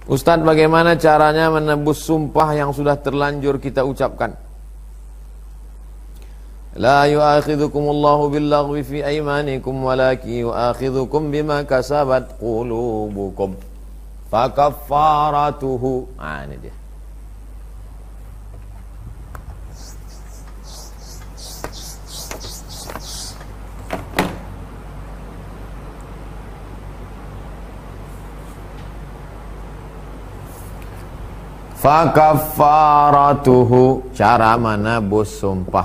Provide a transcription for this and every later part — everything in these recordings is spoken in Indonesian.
Ustadz, bagaimana caranya menebus sumpah yang sudah terlanjur kita ucapkan? La yu'akhidhukumullahu billaghwi fi aymanikum walakin yu'akhidhukum bima kasabat qulubukum fakaffaratuhu. Ini dia. Fakaffaratuhu, cara menebus sumpah.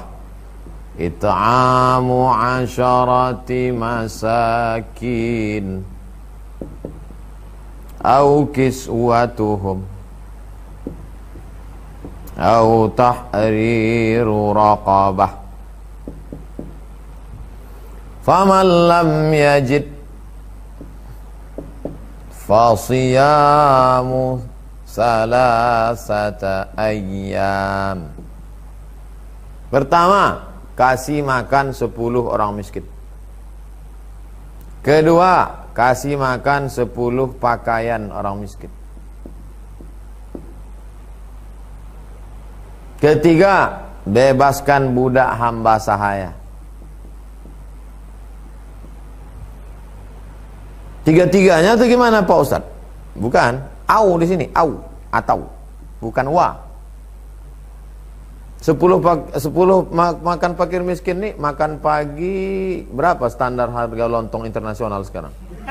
It'amu 'asharati masakin au kiswatuhum au tahriru raqabah. Faman lam yajid fasiyamu salasata ayyam. Pertama, kasih makan 10 orang miskin. Kedua, kasih makan 10 pakaian orang miskin. Ketiga, bebaskan budak hamba sahaya. Tiga-tiganya itu gimana Pak Ustaz? Bukan. Au di sini, au atau bukan wa. 10 makan fakir miskin nih, makan pagi berapa standar harga lontong internasional sekarang?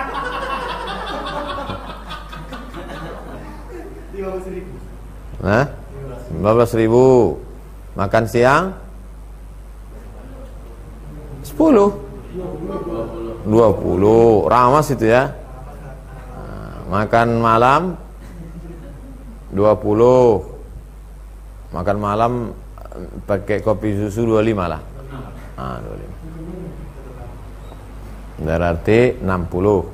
15.000. Nah, 15.000. Makan siang 10. 20. Ramas itu ya. Nah, makan malam 20. Makan malam pakai kopi susu 25 lah. 25. Berarti 60.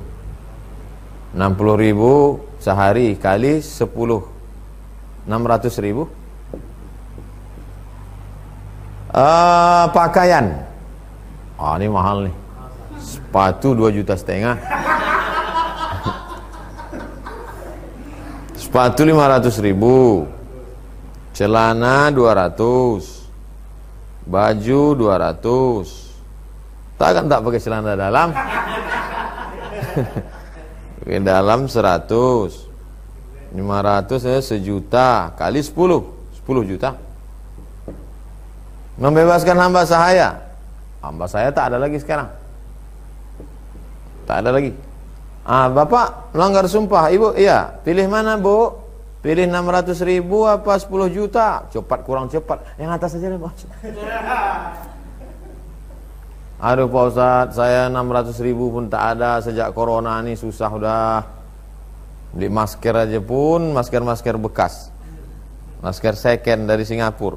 60.000 sehari kali 10. 600.000. Pakaian. Ini mahal nih. Sepatu 2,5 juta. Sepatu 500.000, celana 200, baju 200. Tak pakai celana dalam. Pakai dalam 100, 500 ya 1 juta kali 10 juta. Membebaskan hamba sahaya. Hamba saya tak ada lagi sekarang. Tak ada lagi. Bapak melanggar sumpah, Ibu, iya. Pilih mana, Bu? Pilih 600.000 apa 10 juta? Cepat, kurang cepat. Yang atas saja deh, Pak. Aduh Pak Ustadz, saya 600.000 pun tak ada. Sejak corona ini susah udah. Beli masker aja pun, masker bekas. Masker second dari Singapura.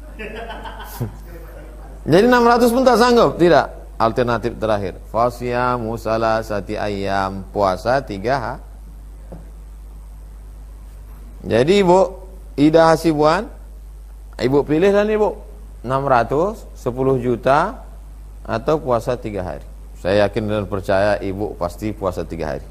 Jadi 600 pun tak sanggup? Tidak. Alternatif terakhir, fasyamu salasati ayyam, puasa 3 hari. Jadi Ibu Ida Hasibuan, Ibu pilih dan Ibu 600, 10 juta atau puasa 3 hari. Saya yakin dan percaya Ibu pasti puasa 3 hari.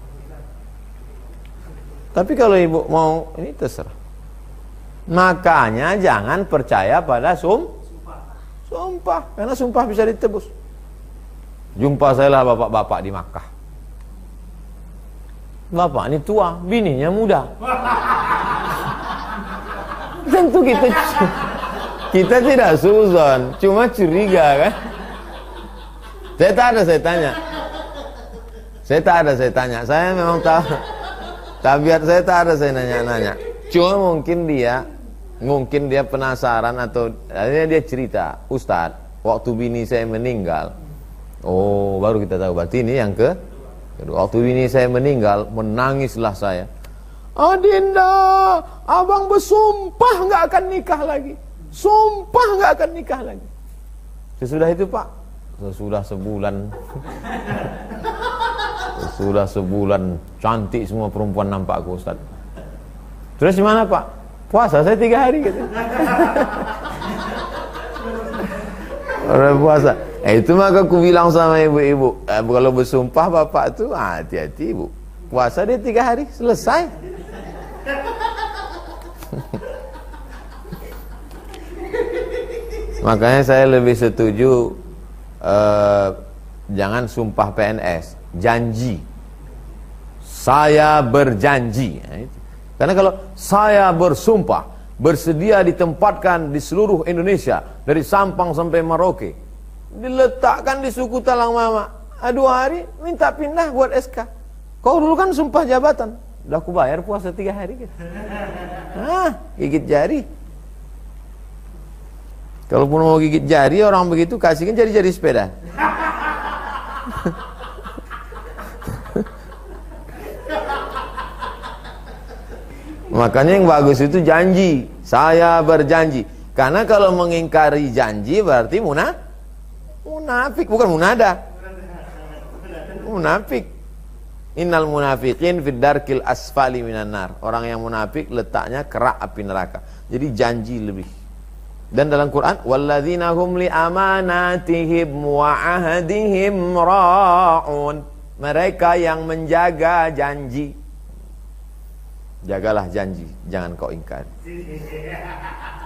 Tapi kalau Ibu mau, ini terserah. Makanya jangan percaya pada sumpah, karena sumpah bisa ditebus. Jumpa saya lah bapak-bapak di Makkah. Bapak ini tua, bininya muda. Tentu kita tidak suzon, cuma curiga kan. Saya tanya. Saya memang tahu. Tabiat saya tak ada, saya nanya-nanya. Cuma mungkin dia penasaran atau akhirnya dia cerita, Ustadz, waktu bini saya meninggal. Oh, baru kita tahu berarti ini yang kedua. Waktu bini saya meninggal, menangislah saya. Adinda, abang bersumpah nggak akan nikah lagi. Sumpah nggak akan nikah lagi. Sesudah itu Pak, sesudah sebulan cantik semua perempuan nampak aku Ustaz. Terus gimana Pak? Puasa saya 3 hari gitu. Orang puasa. Itu maka aku bilang sama ibu-ibu, kalau bersumpah bapak tuh hati-hati Ibu. Puasa dia 3 hari selesai. Makanya saya lebih setuju jangan sumpah PNS, janji. Saya berjanji. Nah, itu. Karena kalau saya bersumpah, bersedia ditempatkan di seluruh Indonesia, dari Sampang sampai Merauke, diletakkan di suku Talang Mama, 2 hari minta pindah buat SK. Kau dulu kan sumpah jabatan, udah aku bayar puasa 3 hari gitu. Gigit jari. Kalaupun mau gigit jari orang begitu, kasihkan jari-jari sepeda. Makanya yang bagus itu janji. Saya berjanji. Karena kalau mengingkari janji berarti munafik, bukan munada. Munafik. Innal munafiqin fid darkil asfali minan nar. Orang yang munafik letaknya kerak api neraka. Jadi janji lebih. Dan dalam Quran, walladzina hum li amanatihim wa ahdihim ra'un. Mereka yang menjaga janji. Jagalah janji, jangan kau ingkari.